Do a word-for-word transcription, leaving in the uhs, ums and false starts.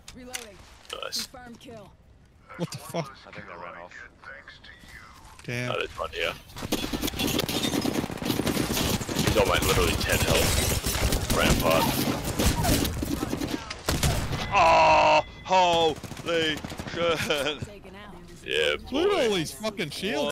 Reloading. Nice. Confirm kill. What the fuck? I think they ran off. Damn. Oh, there's one here. He's on like literally ten health. Rampart. Oh, holy shit! Taken out. Yeah, Look at all boy. these fucking shields.